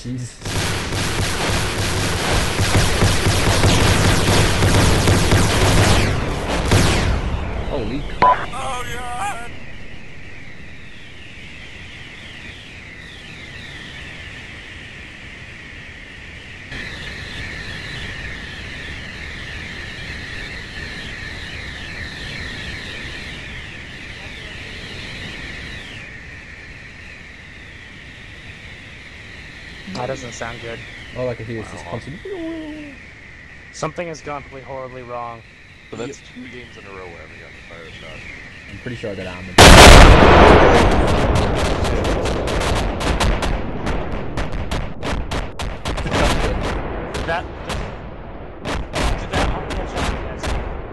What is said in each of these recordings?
Jesus. Holy crap. Oh god! That doesn't sound good. All I can hear is this Wow. constant. Something has gone horribly wrong. So that's 2 games in a row where I haven't gotten a fire shot. I'm pretty sure I got armored. That did that all catch on, guys?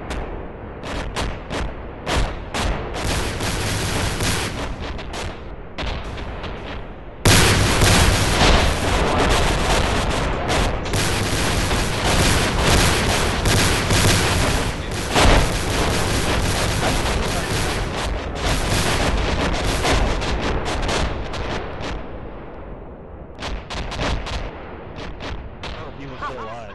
Oh, he was still alive.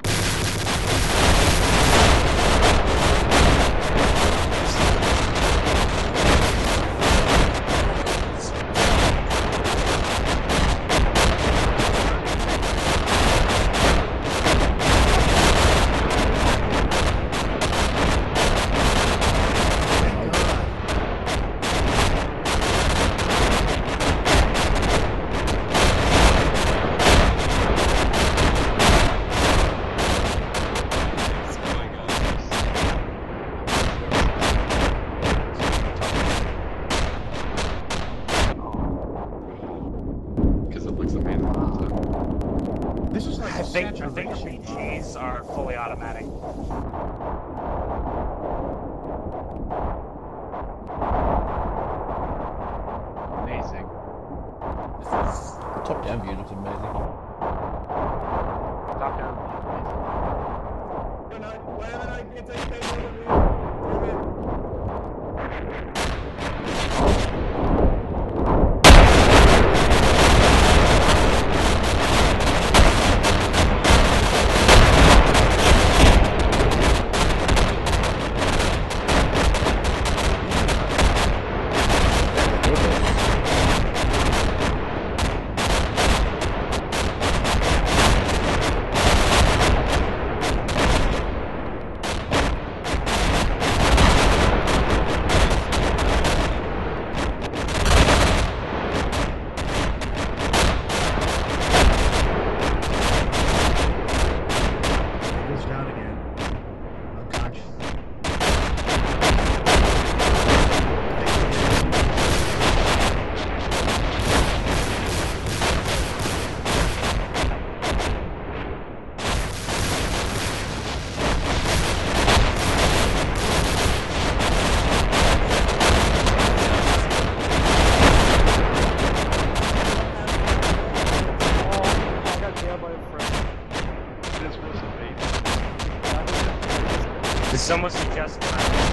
Because it looks amazing all the time. This is like I think the saturation. BGs are fully automatic. Amazing. Top down view looks amazing. Top down. Goes down again. Unconscious. I got jailed by a friend. This was amazing. Did someone suggest that